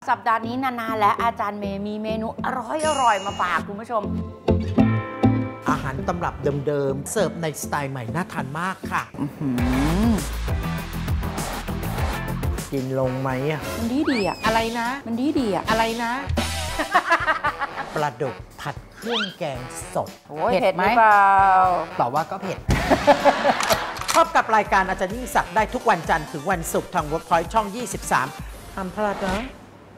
สัปดาห์นี้นานาและอาจารย์เมย์มีเมนูอร่อยมาฝากคุณผู้ชมอาหารตำรับเดิมๆเสิร์ฟในสไตล์ใหม่น่าทานมากค่ะกินลงไหมอ่ะมันดีอ่ะอะไรนะมันดีอ่ะอะไรนะปลาดุกผัดเครื่องแกงสดเผ็ดไหมเปล่าตอบว่าก็เผ็ดพบกับรายการอาจารย์ยิ่งศักดิ์ได้ทุกวันจันทร์ถึงวันศุกร์ทาง Workpoint ช่อง 23ห้ามพลาดนะ